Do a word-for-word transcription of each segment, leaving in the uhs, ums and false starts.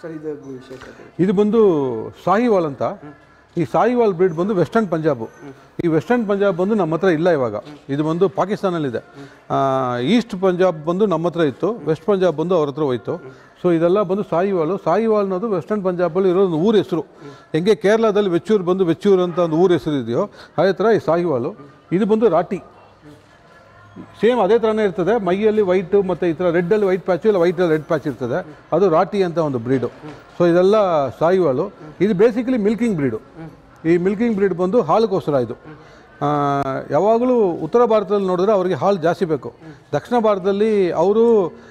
Sir ಇದು ವಿಶೇಷತೆ ಇದು ಬಂದು ಸಾಹಿವಾಲ್ ಅಂತ. ಈ ಸಾಹಿವಾಲ್ ಬ್ರೀಡ್ ಬಂದು ವೆಸ್ಟರ್ನ್ ಪಂಜಾಬು. ಈ ವೆಸ್ಟರ್ನ್ ಪಂಜಾಬ್ ಬಂದು ನಮ್ಮ ಹತ್ರ ಇಲ್ಲ ಇವಾಗ. ಇದು ಬಂದು ಪಾಕಿಸ್ತಾನಲ್ಲಿದೆ. ಈಸ್ಟ್ ಪಂಜಾಬ್ ಬಂದು ನಮ್ಮ ಹತ್ರ ಇತ್ತು, ವೆಸ್ಟ್ ಪಂಜಾಬ್ ಬಂದು ಅವ್ರ ಹತ್ರ ಹೋಯ್ತು. ಸೊ ಇದೆಲ್ಲ ಬಂದು ಸಾಹಿವಾಲು. ಸಾಹಿವಾಲ್ ಅನ್ನೋದು ವೆಸ್ಟರ್ನ್ ಪಂಜಾಬಲ್ಲಿ ಇರೋ ಒಂದು ಊರ ಹೆಸರು. ಹೆಂಗೆ ಕೇರಳದಲ್ಲಿ ವೆಚ್ಚೂರು ಬಂದು ವೆಚ್ಚೂರು ಅಂತ ಒಂದು ಊರ ಹೆಸರು ಇದೆಯೋ ಅದೇ ಥರ ಈ ಸಾಹಿವಾಲು. ಇದು ಬಂದು ರಾಟಿ, ಸೇಮ್ ಅದೇ ಥರನೇ ಇರ್ತದೆ. ಮೈಯಲ್ಲಿ ವೈಟು ಮತ್ತು ಈ ಥರ ರೆಡ್ಡಲ್ಲಿ ವೈಟ್ ಪ್ಯಾಚು ಇಲ್ಲ ವೈಟಲ್ಲಿ ರೆಡ್ ಪ್ಯಾಚ್ ಇರ್ತದೆ. ಅದು ರಾಟಿ ಅಂತ ಒಂದು ಬ್ರೀಡು. ಸೊ ಇದೆಲ್ಲ ಸಾಹಿವಾಲು. ಇದು ಬೇಸಿಕಲಿ ಮಿಲ್ಕಿಂಗ್ ಬ್ರೀಡು. ಈ ಮಿಲ್ಕಿಂಗ್ ಬ್ರೀಡ್ ಬಂದು ಹಾಲಿಗೋಸ್ಕರ. ಇದು ಯಾವಾಗಲೂ ಉತ್ತರ ಭಾರತದಲ್ಲಿ ನೋಡಿದ್ರೆ ಅವರಿಗೆ ಹಾಲು ಜಾಸ್ತಿ ಬೇಕು. ದಕ್ಷಿಣ ಭಾರತದಲ್ಲಿ ಅವರು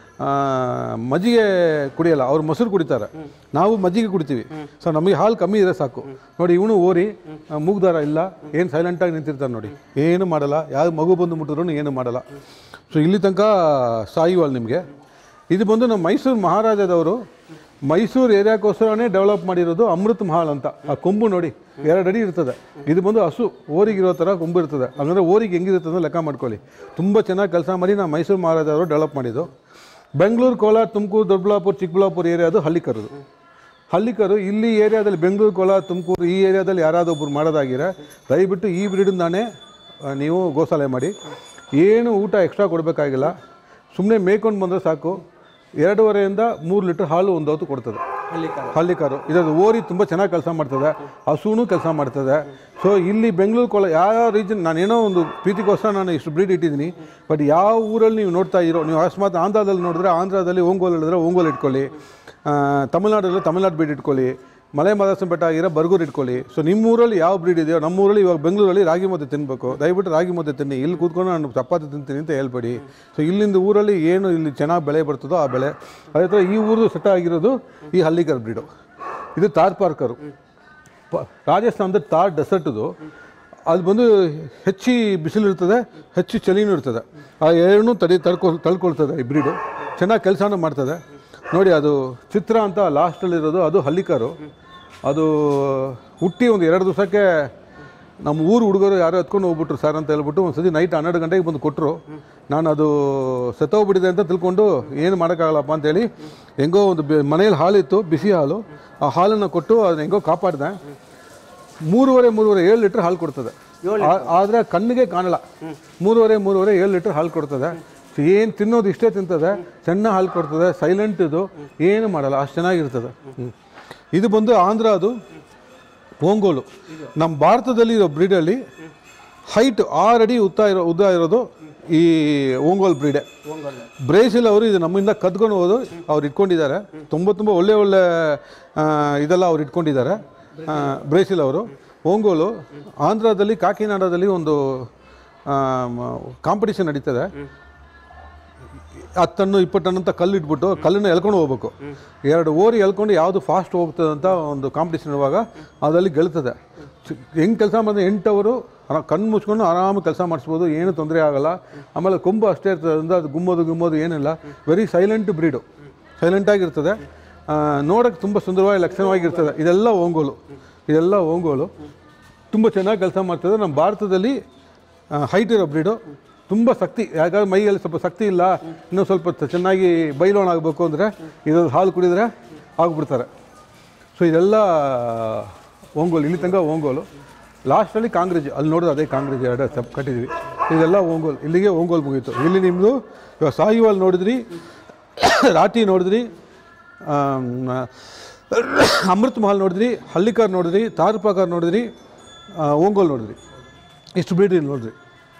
ಮಜ್ಜಿಗೆ ಕುಡಿಯಲ್ಲ, ಅವ್ರು ಮೊಸರು ಕುಡಿತಾರೆ, ನಾವು ಮಜ್ಜಿಗೆ ಕುಡಿತೀವಿ. ಸೊ ನಮಗೆ ಹಾಲು ಕಮ್ಮಿ ಇದ್ರೆ ಸಾಕು. ನೋಡಿ ಇವನು ಓರಿ, ಮೂಗ್ದಾರ ಇಲ್ಲ, ಏನು ಸೈಲೆಂಟಾಗಿ ನಿಂತಿರ್ತಾರೆ ನೋಡಿ, ಏನು ಮಾಡಲ್ಲ. ಯಾವ ಮಗು ಬಂದು ಮುಟ್ಟಿದ್ರು ಏನು ಮಾಡಲ್ಲ. ಸೊ ಇಲ್ಲಿ ತನಕ ಸಾಹಿವಾಲ್ ನಿಮಗೆ. ಇದು ಬಂದು ನಮ್ಮ ಮೈಸೂರು ಮಹಾರಾಜದವರು ಮೈಸೂರು ಏರಿಯಾಕ್ಕೋಸ್ಕರನೇ ಡೆವಲಪ್ ಮಾಡಿರೋದು ಅಮೃತ್ ಮಹಲ್ ಅಂತ. ಆ ಕೊಂಬು ನೋಡಿ ಎರಡು ಅಡಿ ಇರ್ತದೆ. ಇದು ಬಂದು ಹಸು ಓರಿಗಿರೋ ಥರ ಕೊಂಬು ಇರ್ತದೆ. ಅಂದರೆ ಓರಿಗೆ ಹೆಂಗಿರುತ್ತೆ ಅಂತ ಲೆಕ್ಕ ಮಾಡ್ಕೊಳ್ಳಿ. ತುಂಬ ಚೆನ್ನಾಗಿ ಕೆಲಸ ಮಾಡಿ ನಾವು ಮೈಸೂರು ಮಹಾರಾಜವರು ಡೆವಲಪ್ ಮಾಡಿದ್ದು. ಬೆಂಗಳೂರು, ಕೋಲಾರ, ತುಮಕೂರು, ದೊಡ್ಡಬಳ್ಳಾಪುರ, ಚಿಕ್ಕಬಳ್ಳಾಪುರ ಏರಿಯಾದು ಹಳ್ಳಿಕರು. ಹಳ್ಳಿಕರು ಇಲ್ಲಿ ಏರಿಯಾದಲ್ಲಿ ಬೆಂಗಳೂರು, ಕೋಲಾರ, ತುಮಕೂರು ಈ ಏರಿಯಾದಲ್ಲಿ ಯಾರಾದರೂ ಒಬ್ಬರು ಮಾಡೋದಾಗಿರ ದಯವಿಟ್ಟು ಈ ಬ್ರೀಡಿಂದಾನೇ ನೀವು ಗೋಶಾಲೆ ಮಾಡಿ. ಏನು ಊಟ ಎಕ್ಸ್ಟ್ರಾ ಕೊಡಬೇಕಾಗಿಲ್ಲ, ಸುಮ್ಮನೆ ಮೇಯ್ಕೊಂಡು ಬಂದರೆ ಸಾಕು. ಎರಡೂವರೆಯಿಂದ ಮೂರು ಲೀಟ್ರ್ ಹಾಲು ಒಂದು ಹೊತ್ತು ಕೊಡ್ತದೆ ಹಳ್ಳಿಕಾರು. ಹಳ್ಳಿಕಾರು ಇದರದ್ದು ಓರಿ ತುಂಬ ಚೆನ್ನಾಗಿ ಕೆಲಸ ಮಾಡ್ತದೆ, ಹಸುನೂ ಕೆಲಸ ಮಾಡ್ತದೆ. ಸೊ ಇಲ್ಲಿ ಬೆಂಗಳೂರು, ಕೋಲಾರ ಯಾವ ರೀಜನ್, ನಾನೇನೋ ಒಂದು ಪ್ರೀತಿಗೋಸ್ಕರ ನಾನು ಇಷ್ಟು ಬ್ರೀಡ್ ಇಟ್ಟಿದ್ದೀನಿ. ಬಟ್ ಯಾವ ಊರಲ್ಲಿ ನೀವು ನೋಡ್ತಾ ಇರೋ, ನೀವು ಅಕಸ್ಮಾತ್ ಆಂಧ್ರದಲ್ಲಿ ನೋಡಿದ್ರೆ ಆಂಧ್ರದಲ್ಲಿ ಓಂಗೋಲ್ ಹೇಳಿದ್ರೆ ಓಂಗೋಲ್ ಇಟ್ಕೊಳ್ಳಿ, ತಮಿಳ್ನಾಡಲ್ಲಿ ತಮಿಳ್ನಾಡು ಬ್ರೀಡ್ ಇಟ್ಕೊಳ್ಳಿ, ಮಲೆ ಮಹದೇಶ್ವರ ಬೆಟ್ಟ ಆಗಿರೋ ಬರ್ಗೂರು ಇಟ್ಕೊಳ್ಳಿ. ಸೊ ನಿಮ್ಮೂರಲ್ಲಿ ಯಾವ ಬ್ರೀಡ್ ಇದೆಯೋ, ನಮ್ಮೂರಲ್ಲಿ ಇವಾಗ ಬೆಂಗಳೂರಲ್ಲಿ ರಾಗಿ ಮುದ್ದೆ ತಿನ್ನಬೇಕು, ದಯವಿಟ್ಟು ರಾಗಿ ಮುದ್ದೆ ತಿನ್ನಿ. ಇಲ್ಲಿ ಕೂತ್ಕೊಂಡು ನಾನು ಚಪಾತಿ ತಿಂತೀನಿ ಅಂತ ಹೇಳ್ಬೇಡಿ. ಸೊ ಇಲ್ಲಿಂದ ಊರಲ್ಲಿ ಏನು ಇಲ್ಲಿ ಚೆನ್ನಾಗಿ ಬೆಳೆ ಬರ್ತದೋ ಆ ಬೆಳೆ. ಅದೇ ಥರ ಈ ಊರು ಸೆಟ್ ಆಗಿರೋದು ಈ ಹಳ್ಳಿಕರ್ ಬ್ರೀಡು. ಇದು ತಾರ್ ಪಾರ್ಕರು. ಪ ರಾಜಸ್ಥಾನದ ತಾರ್ ಡೆಸರ್ಟ್ದು. ಅದು ಬಂದು ಹೆಚ್ಚು ಬಿಸಿಲು ಇರ್ತದೆ, ಹೆಚ್ಚು ಚಳಿನೂ ಇರ್ತದೆ. ಆ ಎರಡನ್ನೂ ತಡಿ ತಡ್ಕೊ ತಳ್ಕೊಳ್ತದೆ ಈ ಬ್ರೀಡು. ಚೆನ್ನಾಗಿ ಕೆಲಸನೂ ಮಾಡ್ತದೆ. ನೋಡಿ ಅದು ಚಿತ್ರ ಅಂತ ಲಾಸ್ಟಲ್ಲಿರೋದು ಅದು ಹಳ್ಳಿಕಾರು. ಅದು ಹುಟ್ಟಿ ಒಂದು ಎರಡು ದಿವಸಕ್ಕೆ ನಮ್ಮ ಊರು ಹುಡುಗರು ಯಾರೋ ಎತ್ಕೊಂಡು ಹೋಗ್ಬಿಟ್ರು ಸರ್ ಅಂತ ಹೇಳ್ಬಿಟ್ಟು ಒಂದು ಸತಿ ನೈಟ್ ಹನ್ನೆರಡು ಗಂಟೆಗೆ ಬಂದು ಕೊಟ್ಟರು. ನಾನು ಅದು ಸತ್ತೋಗ್ಬಿಟ್ಟಿದೆ ಅಂತ ತಿಳ್ಕೊಂಡು ಏನು ಮಾಡೋಕ್ಕಾಗಲ್ಲಪ್ಪ ಅಂತೇಳಿ ಹೆಂಗೋ ಒಂದು ಮನೇಲಿ ಹಾಲಿತ್ತು, ಬಿಸಿ ಹಾಲು, ಆ ಹಾಲನ್ನು ಕೊಟ್ಟು ಅದನ್ನ ಹೆಂಗೋ ಕಾಪಾಡಿದೆ. ಮೂರುವರೆ ಮೂರುವರೆ ಏಳು ಲೀಟ್ರ್ ಹಾಲು ಕೊಡ್ತದೆ. ಆದರೆ ಕಣ್ಣಿಗೆ ಕಾಣಲ್ಲ. ಮೂರುವರೆ ಮೂರುವರೆ ಏಳು ಲೀಟ್ರ್ ಹಾಲು ಕೊಡ್ತದೆ. ಏನು ತಿನ್ನೋದು ಇಷ್ಟೇ ತಿಂತದೆ, ಸಣ್ಣ ಹಾಲು ಕೊಡ್ತದೆ, ಸೈಲೆಂಟ್. ಇದು ಏನು ಮಾಡಲ್ಲ, ಅಷ್ಟು ಚೆನ್ನಾಗಿರ್ತದೆ. ಇದು ಬಂದು ಆಂಧ್ರ, ಅದು ಓಂಗೋಲು. ನಮ್ಮ ಭಾರತದಲ್ಲಿ ಇರೋ ಬ್ರೀಡಲ್ಲಿ ಹೈಟ್ ಆರು ಅಡಿ ಉದ್ದ ಇರೋ ಉದ್ದ ಇರೋದು ಈ ಓಂಗೋಲ್ ಬ್ರೀಡೆ. ಬ್ರೇಸಿಲ್ ಅವರು ಇದು ನಮ್ಮಿಂದ ಕದ್ಕೊಂಡು ಹೋದು ಅವ್ರು ಇಟ್ಕೊಂಡಿದ್ದಾರೆ. ತುಂಬ ತುಂಬ ಒಳ್ಳೆ ಒಳ್ಳೆ ಇದೆಲ್ಲ ಅವ್ರು ಇಟ್ಕೊಂಡಿದ್ದಾರೆ ಬ್ರೇಸಿಲ್ ಅವರು. ಓಂಗೋಲು ಆಂಧ್ರದಲ್ಲಿ ಕಾಕಿನಾಡದಲ್ಲಿ ಒಂದು ಕಾಂಪಿಟೇಷನ್ ನಡೀತದೆ. ಹತ್ತು ಟನ್ನು ಇಪ್ಪತ್ತು ಟನ್ ಅಂತ ಕಲ್ಲು ಇಟ್ಬಿಟ್ಟು ಕಲ್ಲನ್ನು ಎಳ್ಕೊಂಡು ಹೋಗ್ಬೇಕು. ಎರಡು ಓರಿ ಎಳ್ಕೊಂಡು ಯಾವುದು ಫಾಸ್ಟ್ ಹೋಗ್ತದೆ ಅಂತ ಒಂದು ಕಾಂಪಿಟೇಷನ್ ಇರುವಾಗ ಅದರಲ್ಲಿ ಗೆಲ್ತದೆ. ಹೆಂಗೆ ಕೆಲಸ ಮಾಡಿದ್ರೆ ಎಂಟು ಅವರು ಕಣ್ಣು ಮುಚ್ಕೊಂಡು ಆರಾಮಾಗಿ ಕೆಲಸ ಮಾಡಿಸ್ಬೋದು, ಏನು ತೊಂದರೆ ಆಗೋಲ್ಲ. ಆಮೇಲೆ ಕೊಂಬು ಅಷ್ಟೇ ಇರ್ತದೆ ಅಂದರೆ ಅದು ಗುಮ್ಮೋದು ಗುಮ್ಮೋದು ಏನಿಲ್ಲ. ವೆರಿ ಸೈಲೆಂಟ್ ಬ್ರೀಡು, ಸೈಲೆಂಟಾಗಿರ್ತದೆ. ನೋಡೋಕ್ಕೆ ತುಂಬ ಸುಂದರವಾಗಿ ಲಕ್ಷಣವಾಗಿರ್ತದೆ. ಇದೆಲ್ಲ ಓಂಗೋಲು, ಇದೆಲ್ಲ ಓಂಗೋಲು ತುಂಬ ಚೆನ್ನಾಗಿ ಕೆಲಸ ಮಾಡ್ತದೆ. ನಮ್ಮ ಭಾರತದಲ್ಲಿ ಹೈಟ್ ಇರೋ ಬ್ರೀಡು, ತುಂಬ ಶಕ್ತಿ. ಯಾಕಂದರೆ ಮೈಯಲ್ಲಿ ಸ್ವಲ್ಪ ಶಕ್ತಿ ಇಲ್ಲ, ಇನ್ನೂ ಸ್ವಲ್ಪ ಚೆನ್ನಾಗಿ ಬೈಲೋಣ ಆಗಬೇಕು ಅಂದರೆ ಇದರಲ್ಲಿ ಹಾಲು ಕುಡಿದ್ರೆ ಆಗಿಬಿಡ್ತಾರೆ. ಸೊ ಇದೆಲ್ಲ ಓಂಗೋಲು. ಇಲ್ಲಿ ತನಕ ಓಂಗೋಲು. ಲಾಸ್ಟಲ್ಲಿ ಕಾಂಗ್ರೇಜ್, ಅಲ್ಲಿ ನೋಡಿದ್ರೆ ಅದೇ ಕಾಂಗ್ರೇಜ್ ಎರಡು ಸಪ್ ಕಟ್ಟಿದ್ವಿ. ಇದೆಲ್ಲ ಓಂಗೋಲ್. ಇಲ್ಲಿಗೆ ಓಂಗೋಲ್ ಮುಗೀತು. ಇಲ್ಲಿ ನಿಮ್ಮದು ಇವಾಗ ಸಾಹಿವಾಲ್ ನೋಡಿದ್ರಿ, ರಾಟಿ ನೋಡಿದ್ರಿ, ಅಮೃತ್ ಮಹಲ್ ನೋಡಿದ್ರಿ, ಹಳ್ಳಿಕಾರ್ ನೋಡಿದ್ರಿ, ತಾರ್ಪಾಕಾರ್ ನೋಡಿದ್ರಿ, ಓಂಗೋಲ್ ನೋಡಿದ್ರಿ. ಇಷ್ಟು ಬ್ರೀಡ್ ಇಲ್ಲಿ ನೋಡಿದ್ರಿ.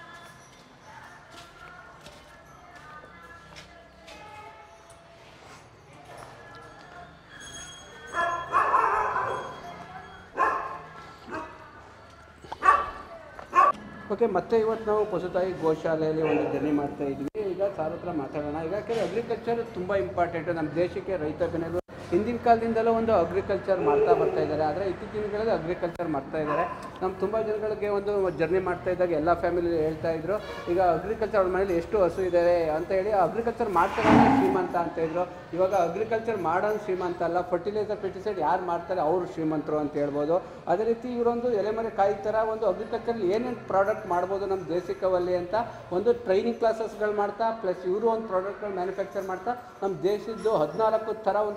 ಓಕೆ, ಮತ್ತೆ ಇವತ್ತು ನಾವು ಪಶುತಾಯಿ ಗೋಶಾಲೆಯಲ್ಲಿ ಒಂದು ಜರ್ನಿ ಮಾಡ್ತಾ ಇದ್ವಿ. ಈಗ ಸಾರ್ ಹತ್ರ ಮಾತಾಡೋಣ. ಈಗ ಯಾಕೆಂದರೆ ಅಗ್ರಿಕಲ್ಚರ್ ತುಂಬ ಇಂಪಾರ್ಟೆಂಟು ನಮ್ಮ ದೇಶಕ್ಕೆ. ರೈತ ಬೆಳೆದು ಹಿಂದಿನ ಕಾಲದಿಂದಲೂ ಒಂದು ಅಗ್ರಿಕಲ್ಚರ್ ಮಾಡ್ತಾ ಬರ್ತಾ ಇದ್ದಾರೆ. ಆದರೆ ಇತ್ತೀಚಿನ ದಿನಗಳಲ್ಲಿ ಅಗ್ರಿಕಲ್ಚರ್ ಮಾಡ್ತಾ ಇದ್ದಾರೆ. ನಮ್ಮ ತುಂಬ ಜನಗಳಿಗೆ ಒಂದು ಜರ್ನಿ ಮಾಡ್ತಾ ಇದ್ದಾಗ ಎಲ್ಲ ಫ್ಯಾಮಿಲಿ ಹೇಳ್ತಾ ಇದ್ರು, ಈಗ ಅಗ್ರಿಕಲ್ಚರ್ ಅವ್ರ ಮನೇಲಿ ಎಷ್ಟು ಹಸು ಇದೆ ಅಂತ ಹೇಳಿ ಅಗ್ರಿಕಲ್ಚರ್ ಮಾಡ್ತಾರೆ ಶ್ರೀಮಂತ ಅಂತ ಇದ್ರು. ಇವಾಗ ಅಗ್ರಿಕಲ್ಚರ್ ಮಾಡೋದು ಶ್ರೀಮಂತ ಅಲ್ಲ, ಫರ್ಟಿಲೈಸರ್ ಪೆಸ್ಟಿಸೈಡ್ ಯಾರು ಮಾಡ್ತಾರೆ ಅವರು ಶ್ರೀಮಂತರು ಅಂತ ಹೇಳ್ಬೋದು. ಅದೇ ರೀತಿ ಇವರೊಂದು ಎಲೆಮರೆ ಕಾಯಿ ಥರ ಒಂದು ಅಗ್ರಿಕಲ್ಚರ್ ಏನೇನು ಪ್ರಾಡಕ್ಟ್ ಮಾಡ್ಬೋದು ನಮ್ಮ ದೇಶಕ್ಕವಲ್ಲಿ ಅಂತ ಒಂದು ಟ್ರೈನಿಂಗ್ ಕ್ಲಾಸಸ್ಗಳು ಮಾಡ್ತಾ, ಪ್ಲಸ್ ಇವರು ಒಂದು ಪ್ರಾಡಕ್ಟ್ಗಳು ಮ್ಯಾನುಫ್ಯಾಕ್ಚರ್ ಮಾಡ್ತಾ ನಮ್ಮ ದೇಶದ್ದು ಹದಿನಾಲ್ಕು ಥರ ಒಂದು ಗೋತಳಿ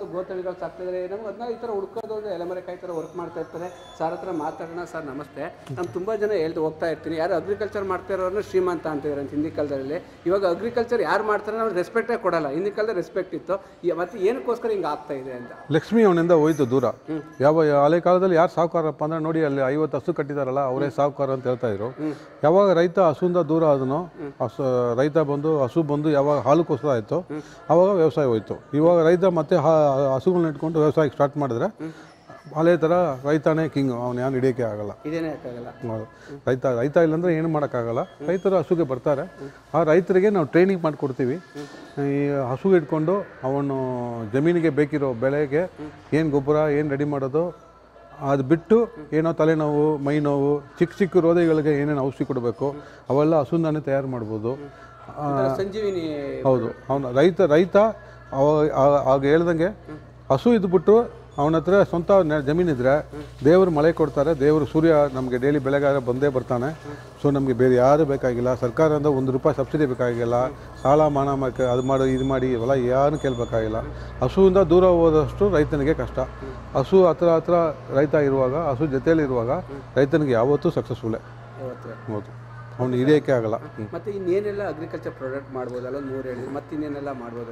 ಎಮ್ಮೆಗಳು ಸಾಕ್ತಿದ್ದಾರೆ ನಮ್ಗೆ ಅದನ್ನ ಈ ಥರ ಹುಡ್ಕೋದು ಒಂದು ಎಲೆಮರೆಕಾಯಿ ಥರ ವರ್ಕ್ ಮಾಡ್ತಾ ಇರ್ತಾರೆ. ಸರ್ ಹತ್ರ ಮಾತಾಡೋಣ. ಸರ್ ನಮಸ್ತೆ. ನಾನು ತುಂಬ ಜನ ಹೇಳ್ದು ಹೋಗ್ತಾ ಇರ್ತೀನಿ, ಯಾರು ಅಗ್ರಿಕಲ್ಚರ್ ಮಾಡ್ತಾ ಇರೋರನ್ನ ಶ್ರೀಮಂತ ಅಂತಿದ್ದಾರೆ ಅಂತ ಹಿಂದಿನ ಕಾಲದಲ್ಲಿ. ಇವಾಗ ಅಗ್ರಿಕಲ್ಚರ್ ಯಾರು ಮಾಡ್ತಾರೆ ನಾವು ರೆಸ್ಪೆಕ್ಟೇ ಕೊಡಲ್ಲ. ಹಿಂದಿನ ಕಾಲದಲ್ಲಿ ರೆಸ್ಪೆಕ್ಟ್ ಇತ್ತು, ಮತ್ತೆ ಏನಕ್ಕೋಸ್ಕರ ಹಿಂಗೆ ಆಗ್ತಾ ಇದೆ ಅಂತ. ಲಕ್ಷ್ಮಿ ಅವನಿಂದ ಹೋಯ್ತು ದೂರ. ಯಾವ ಹಳೆ ಕಾಲದಲ್ಲಿ ಯಾರು ಸಾಹುಕಾರಪ್ಪ ಅಂದ್ರೆ ನೋಡಿ ಅಲ್ಲಿ ಐವತ್ತು ಹಸು ಕಟ್ಟಿದಾರಲ್ಲ ಅವರೇ ಸಾಹುಕಾರ ಅಂತ ಹೇಳ್ತಾ ಇದ್ರು. ಯಾವಾಗ ರೈತ ಹಸುವಿಂದ ದೂರ ಆದನೋ, ಹಸು ರೈತ ಬಂದು ಹಸು ಬಂದು ಯಾವಾಗ ಹಾಲುಕೋಸ್ಕರ ಆಯಿತು ಆವಾಗ ವ್ಯವಸಾಯ ಹೋಯ್ತು. ಇವಾಗ ರೈತ ಮತ್ತೆ ಹಸುಗಳನ್ನ ಇಟ್ಕೊಂಡು ವ್ಯವಸಾಯಕ್ಕೆ ಸ್ಟಾರ್ಟ್ ಮಾಡಿದ್ರೆ ಅದೇ ಥರ ರೈತನೇ ಕಿಂಗ್, ಅವ್ನು ಏನು ಹಿಡಿಯೋಕ್ಕೆ ಆಗಲ್ಲ. ಇದೇನೇ ಆಗಲ್ಲ. ರೈತ ರೈತ ಇಲ್ಲಾಂದರೆ ಏನು ಮಾಡೋಕ್ಕಾಗಲ್ಲ. ರೈತರು ಹಸುಗೆ ಬರ್ತಾರೆ, ಆ ರೈತರಿಗೆ ನಾವು ಟ್ರೈನಿಂಗ್ ಮಾಡಿಕೊಡ್ತೀವಿ. ಈ ಹಸು ಇಟ್ಕೊಂಡು ಅವನು ಜಮೀನಿಗೆ ಬೇಕಿರೋ ಬೆಳೆಗೆ ಏನು ಗೊಬ್ಬರ ಏನು ರೆಡಿ ಮಾಡೋದು, ಅದು ಬಿಟ್ಟು ಏನೋ ತಲೆನೋವು ಮೈ ನೋವು ಚಿಕ್ಕ ಚಿಕ್ಕ ರೋದೆಗಳಿಗೆ ಏನೇನು ಔಷಧಿ ಕೊಡಬೇಕು ಅವೆಲ್ಲ ಹಸುವಿಂದಾನೇ ತಯಾರು ಮಾಡ್ಬೋದು. ಸಂಜೀವಿನಿ. ಹೌದು, ಅವನು ರೈತ ರೈತ ಆಗ ಹೇಳ್ದಂಗೆ ಹಸು ಇದ್ಬಿಟ್ಟು ಅವನ ಹತ್ರ ಸ್ವಂತ ಜಮೀನಿದ್ರೆ ದೇವರು ಮಳೆ ಕೊಡ್ತಾರೆ, ದೇವರು ಸೂರ್ಯ ನಮಗೆ ಡೈಲಿ ಬೆಳೆಗಾರ ಬಂದೇ ಬರ್ತಾನೆ. ಸೊ ನಮಗೆ ಬೇರೆ ಯಾರು ಬೇಕಾಗಿಲ್ಲ, ಸರ್ಕಾರದಿಂದ ಒಂದು ರೂಪಾಯಿ ಸಬ್ಸಿಡಿ ಬೇಕಾಗಿಲ್ಲ, ಸಾಲ ಮಾನ ಮಾಡಿ ಅದು ಮಾಡಿ ಇದು ಮಾಡಿ ಇವೆಲ್ಲ ಯಾರು ಕೇಳಬೇಕಾಗಿಲ್ಲ. ಹಸುವಿಂದ ದೂರ ಹೋದಷ್ಟು ರೈತನಿಗೆ ಕಷ್ಟ. ಹಸು ಹತ್ರ ಹತ್ರ ರೈತ ಇರುವಾಗ, ಹಸು ಜೊತೆಯಲ್ಲಿರುವಾಗ ರೈತನಿಗೆ ಯಾವತ್ತೂ ಸಕ್ಸಸ್ಫುಲ್ಲೇ. ಹೌದು, ಅವ್ನು ಹಿಡಿಯೋಕ್ಕೆ ಆಗಲ್ಲ. ಮತ್ತು ಇನ್ನೇನೆಲ್ಲ ಅಗ್ರಿಕಲ್ಚರ್ ಪ್ರಾಡಕ್ಟ್ ಮಾಡ್ಬೋದಲ್ಲ, ಮೂರು ಹೇಳಿ ಮತ್ತೆ ಇನ್ನೇನೆಲ್ಲ ಮಾಡ್ಬೋದು?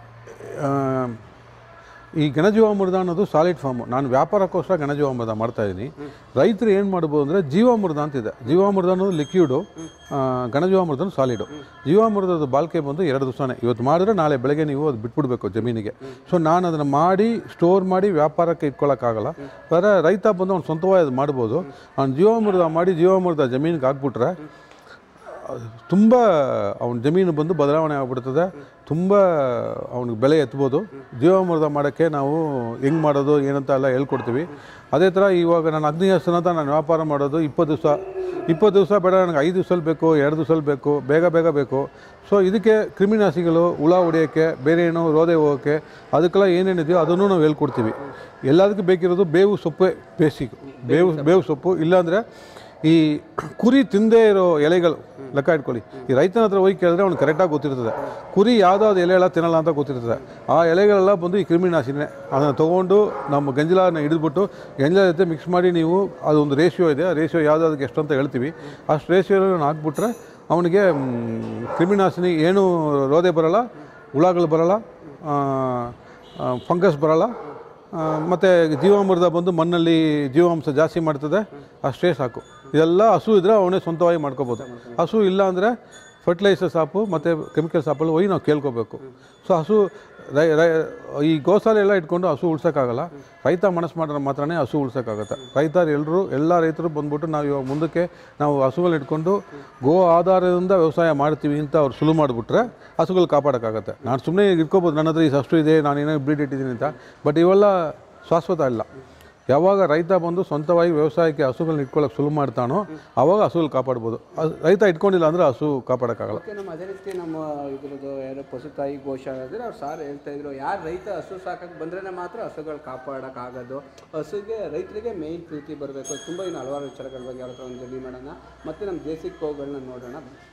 ಈ ಘನಜೀವಾಮೃತ ಅನ್ನೋದು ಸಾಲಿಡ್ ಫಾರ್ಮು. ನಾನು ವ್ಯಾಪಾರಕ್ಕೋಸ್ಕರ ಘನಜೀವಾಮೃತ ಮಾಡ್ತಾಯಿದ್ದೀನಿ. ರೈತರು ಏನು ಮಾಡ್ಬೋದು ಅಂದರೆ ಜೀವಾಮೃತ ಅಂತಿದೆ. ಜೀವಾಮೃತ ಅನ್ನೋದು ಲಿಕ್ವಿಡು, ಘನಜೀವಾಮೃತ ಸಾಲಿಡು. ಜೀವಾಮೃತದ ಬಾಳಿಕೆ ಬಂದು ಎರಡು ದಿವಸನೇ. ಇವತ್ತು ಮಾಡಿದ್ರೆ ನಾಳೆ ಬೆಳಗ್ಗೆ ನೀವು ಅದು ಬಿಟ್ಬಿಡ್ಬೇಕು ಜಮೀನಿಗೆ. ಸೊ ನಾನು ಅದನ್ನು ಮಾಡಿ ಸ್ಟೋರ್ ಮಾಡಿ ವ್ಯಾಪಾರಕ್ಕೆ ಇಟ್ಕೊಳ್ಳೋಕ್ಕಾಗಲ್ಲ. ಆದರೆ ರೈತ ಬಂದು ಅವ್ನು ಸ್ವಂತವಾಗಿ ಅದು ಮಾಡ್ಬೋದು. ಅವ್ನು ಜೀವಾಮೃತ ಮಾಡಿ ಜೀವಾಮೃತ ಜಮೀನಿಗೆ ಹಾಕ್ಬಿಟ್ರೆ ತುಂಬ ಅವನ ಜಮೀನು ಬಂದು ಬದಲಾವಣೆ ಆಗಿಬಿಡ್ತದೆ. ತುಂಬ ಅವ್ನಿಗೆ ಬೆಲೆ ಎತ್ಬೋದು. ಜೀವಾಮೃತ ಮಾಡೋಕ್ಕೆ ನಾವು ಹೆಂಗೆ ಮಾಡೋದು ಏನಂತ ಎಲ್ಲ ಹೇಳ್ಕೊಡ್ತೀವಿ. ಅದೇ ಥರ ಇವಾಗ ನಾನು ಅಗ್ನಿಹಸ್ತನ ಅಂತ ನಾನು ವ್ಯಾಪಾರ ಮಾಡೋದು ಇಪ್ಪತ್ತು ದಿವಸ ಇಪ್ಪತ್ತು ದಿವಸ ಬೇಡ, ನನಗೆ ಐದು ದಿವಸಲ್ಲಿ ಬೇಕು, ಎರಡು ದಿವಸಲ್ಲಿ ಬೇಕು, ಬೇಗ ಬೇಗ ಬೇಕು. ಸೊ ಇದಕ್ಕೆ ಕ್ರಿಮಿನಾಶಿಗಳು, ಹುಳ ಹೊಡೆಯೋಕ್ಕೆ, ಬೇರೆ ಏನೋ ರೋದೆ ಹೋಗೋಕ್ಕೆ, ಅದಕ್ಕೆಲ್ಲ ಏನೇನಿದೆಯೋ ಅದನ್ನು ನಾವು ಹೇಳ್ಕೊಡ್ತೀವಿ. ಎಲ್ಲದಕ್ಕೂ ಬೇಕಿರೋದು ಬೇವು ಸೊಪ್ಪೇ ಬೇಸಿಕ್. ಬೇವು ಬೇವು ಸೊಪ್ಪು ಇಲ್ಲಾಂದರೆ ಈ ಕುರಿ ತಿಂದೇ ಇರೋ ಎಲೆಗಳು ಲೆಕ್ಕ ಇಟ್ಕೊಳ್ಳಿ. ಈ ರೈತನ ಹತ್ರ ಹೋಗಿ ಕೇಳಿದ್ರೆ ಅವ್ನು ಕರೆಕ್ಟಾಗಿ ಗೊತ್ತಿರ್ತದೆ ಕುರಿ ಯಾವುದಾದ್ರು ಎಲೆ ಎಲ್ಲ ತಿನ್ನಲ್ಲ ಅಂತ ಗೊತ್ತಿರ್ತದೆ. ಆ ಎಲೆಗಳೆಲ್ಲ ಬಂದು ಈ ಕ್ರಿಮಿನಾಶಿನೇ. ಅದನ್ನು ತೊಗೊಂಡು ನಮ್ಮ ಗಂಜಲನ ಹಿಡಿದ್ಬಿಟ್ಟು ಗಂಜಲ ಜೊತೆ ಮಿಕ್ಸ್ ಮಾಡಿ ನೀವು ಅದೊಂದು ರೇಷಿಯೋ ಇದೆ, ಆ ರೇಷಿಯೋ ಯಾವುದಾದಕ್ಕೆ ಎಷ್ಟು ಅಂತ ಹೇಳ್ತೀವಿ. ಅಷ್ಟು ರೇಷಿಯೋನ ಹಾಕ್ಬಿಟ್ರೆ ಅವನಿಗೆ ಕ್ರಿಮಿನಾಶಿನಿ ಏನೂ ರೋದೆ ಬರೋಲ್ಲ, ಹುಳಗಳು ಬರೋಲ್ಲ, ಫಂಗಸ್ ಬರೋಲ್ಲ. ಮತ್ತು ಜೀವಾಮೃತ ಬಂದು ಮಣ್ಣಲ್ಲಿ ಜೀವಾಂಶ ಜಾಸ್ತಿ ಮಾಡ್ತದೆ, ಅಷ್ಟೇ ಸಾಕು. ಇದೆಲ್ಲ ಹಸು ಇದ್ದರೆ ಅವನೇ ಸ್ವಂತವಾಗಿ ಮಾಡ್ಕೋಬೋದು. ಹಸು ಇಲ್ಲ ಅಂದರೆ ಫರ್ಟಿಲೈಸರ್ ಸಾಪು ಮತ್ತು ಕೆಮಿಕಲ್ ಸಾಪಲ್ಲಿ ಹೋಗಿ ನಾವು ಕೇಳ್ಕೋಬೇಕು. ಸೊ ಹಸು ರೈ ರೈ ಈ ಗೋಸಾಲೆ ಎಲ್ಲ ಇಟ್ಕೊಂಡು ಹಸು ಉಳ್ಸೋಕ್ಕಾಗಲ್ಲ. ರೈತ ಮನಸ್ಸು ಮಾಡಿದ್ರೆ ಮಾತ್ರನೇ ಹಸು ಉಳ್ಸೋಕ್ಕಾಗತ್ತೆ. ರೈತರು ಎಲ್ಲರೂ ಎಲ್ಲ ರೈತರು ಬಂದ್ಬಿಟ್ಟು ನಾವು ಇವಾಗ ಮುಂದಕ್ಕೆ ನಾವು ಹಸುಗಳು ಇಟ್ಕೊಂಡು ಗೋ ಆಧಾರದಿಂದ ವ್ಯವಸಾಯ ಮಾಡ್ತೀವಿ ಅಂತ ಅವ್ರು ಸುಲು ಮಾಡಿಬಿಟ್ರೆ ಹಸುಗಳು ಕಾಪಾಡೋಕ್ಕಾಗತ್ತೆ. ನಾನು ಸುಮ್ಮನೆ ಇಟ್ಕೋಬೋದು, ನನ್ನ ಹತ್ರ ಈ ಅಷ್ಟು ಇದೆ, ನಾನೇನೋ ಬ್ರೀಡ್ ಇಟ್ಟಿದ್ದೀನಿ ಅಂತ. ಬಟ್ ಇವೆಲ್ಲ ಶಾಶ್ವತ ಇಲ್ಲ. ಯಾವಾಗ ರೈತ ಬಂದು ಸ್ವಂತವಾಗಿ ವ್ಯವಸಾಯಕ್ಕೆ ಹಸುಗಳನ್ನ ಇಟ್ಕೊಳ್ಳೋಕೆ ಸುಲಭ ಮಾಡ್ತಾನೋ ಆವಾಗ ಹಸುಗಳು ಕಾಪಾಡ್ಬೋದು. ರೈತ ಇಟ್ಕೊಂಡಿಲ್ಲ ಅಂದರೆ ಹಸು ಕಾಪಾಡೋಕ್ಕಾಗಲ್ಲ. ನಮ್ಮ ಅದೇ ರೀತಿ ನಮ್ಮ ಇದ್ರದ್ದು ಯಾರೋ ಪಶುತಾಯಿ ಗೋಶಾಲೆ ಅಂದರೆ ಅವ್ರು ಸಾರ್ ಹೇಳ್ತಾ ಇದ್ರು, ಯಾರು ರೈತ ಹಸು ಸಾಕಕ್ಕೆ ಬಂದ್ರೆ ಮಾತ್ರ ಹಸುಗಳು ಕಾಪಾಡೋಕ್ಕಾಗೋದು. ಹಸುಗೆ ರೈತರಿಗೆ ಮೇಯ್ನ್ ಪ್ರೀತಿ ಬರಬೇಕು. ತುಂಬ ಇನ್ನು ಹಲವಾರು ವಿಚಾರಗಳ ಬಗ್ಗೆ ಅವ್ರ ಹತ್ರ ಒಂದು ಜರ್ನಿ ಮಾಡೋಣ. ಮತ್ತು ನಮ್ಮ ದೇಸಿ ಗೋಗಳನ್ನ ನೋಡೋಣ.